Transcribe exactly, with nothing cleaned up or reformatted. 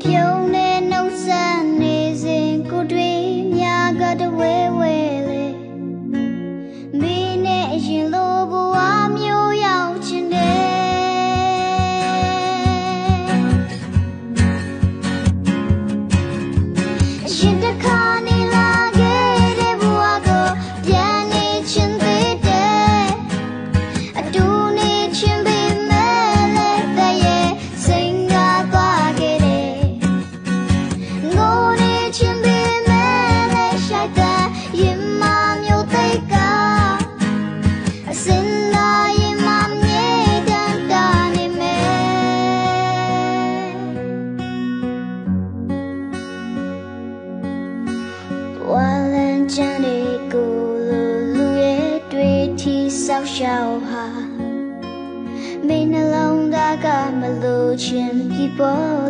ပြုံးနဲ့နှုတ်ဆက်နေစဉ်ကိုတွေ့မြာကတဝဲဝဲလေမင်းနဲ့အရင်လိုဘဝမျိုးရောက်ချင်တယ်ရှင်တခါနေလာခဲ့တဲ့ဘဝကိုပြန်နေချင်သေးတယ်အတူနေချင်ပေမဲ့လည်းတည်းရဲ့စိတ်ကသွားခဲ့တယ်ငိုနေချင်ပေမဲ့လည်းရှိုက်တဲ့ရင်မမျိုးသိကအစင်လာရင်မမြေတန်တာနေမယ်ဝါလန်ချန်ဒီကိုလူလူရဲ့တွေ့ထိဆောက်ရှောက်ဟာမင်းနှလုံးသားကမလို့ချင်ပြီပေါ့